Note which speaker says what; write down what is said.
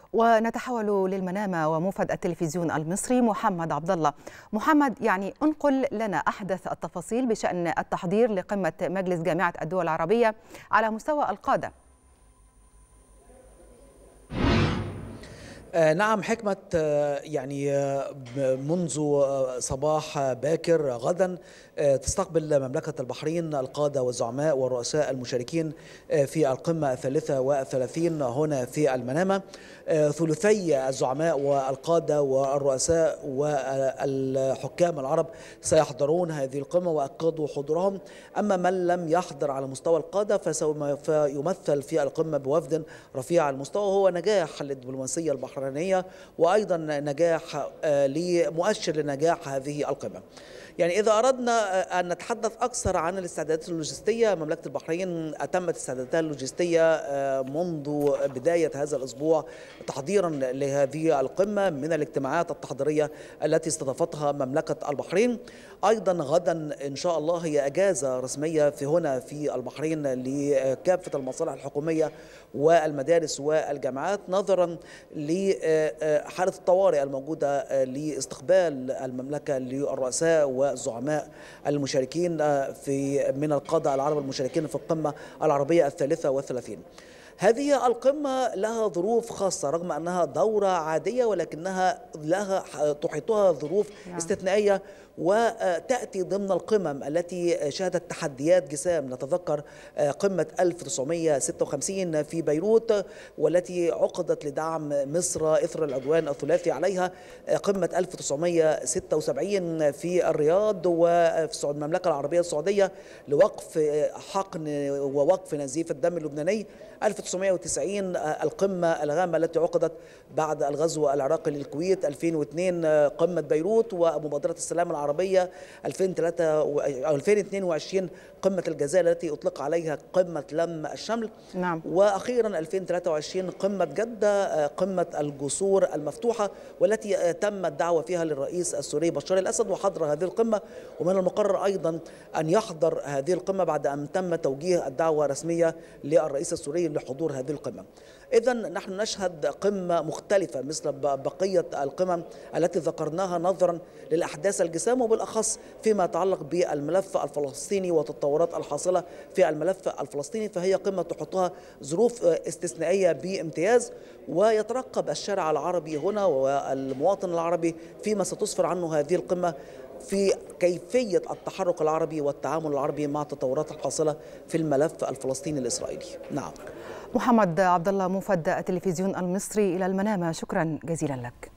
Speaker 1: ونتحول للمنامة وموفد التلفزيون المصري محمد عبد الله. محمد، انقل لنا أحدث التفاصيل بشأن التحضير لقمة مجلس جامعة الدول العربية على مستوى القادة.
Speaker 2: نعم حكمة، منذ صباح باكر غدا تستقبل مملكة البحرين القادة والزعماء والرؤساء المشاركين في القمة 33 هنا في المنامة. ثلثي الزعماء والقادة والرؤساء والحكام العرب سيحضرون هذه القمة وأكدوا حضورهم. أما من لم يحضر على مستوى القادة فسوف يمثل في القمة بوفد رفيع المستوى، هو نجاح للدبلوماسية البحرينية وأيضا نجاح مؤشر لنجاح هذه القمة. إذا أردنا أن نتحدث أكثر عن الاستعدادات اللوجستية، مملكة البحرين أتمت استعداداتها اللوجستية منذ بداية هذا الأسبوع تحضيرا لهذه القمة من الاجتماعات التحضيرية التي استضافتها مملكة البحرين. أيضا غدا إن شاء الله هي أجازة رسمية هنا في البحرين لكافة المصالح الحكومية والمدارس والجامعات نظرا لحالة الطوارئ الموجودة لاستقبال المملكة للرؤساء والزعماء المشاركين من القادة العرب المشاركين في القمة العربية 33. هذه القمة لها ظروف خاصة رغم أنها دورة عادية، ولكنها تحيطها ظروف استثنائية وتأتي ضمن القمم التي شهدت تحديات جسام. نتذكر قمة 1956 في بيروت والتي عقدت لدعم مصر إثر العدوان الثلاثي عليها، قمة 1976 في الرياض وفي المملكة العربية السعودية لوقف حقن ووقف نزيف الدم اللبناني، 1990 القمة الغامة التي عقدت بعد الغزو العراقي للكويت، 2002 قمة بيروت ومبادرة السلام العربية، 2022 قمة الجزائر التي أطلق عليها قمة لم الشمل.
Speaker 1: نعم.
Speaker 2: وأخيرا 2023 قمة جدة، قمة الجسور المفتوحة، والتي تم الدعوة فيها للرئيس السوري بشار الأسد وحضر هذه القمة، ومن المقرر أيضا أن يحضر هذه القمة بعد أن تم توجيه الدعوة رسمية للرئيس السوري لحضور هذه القمة. إذن نحن نشهد قمة مختلفة مثل بقية القمم التي ذكرناها نظرا للأحداث الجسام، وبالأخص فيما يتعلق بالملف الفلسطيني والتطورات الحاصلة في الملف الفلسطيني، فهي قمة تحطها ظروف استثنائية بامتياز، ويترقب الشارع العربي هنا والمواطن العربي فيما ستسفر عنه هذه القمة في كيفية التحرك العربي والتعامل العربي مع التطورات الحاصلة في الملف الفلسطيني الإسرائيلي. نعم.
Speaker 1: محمد عبد الله، موفد التلفزيون المصري إلى المنامة، شكرا جزيلا لك.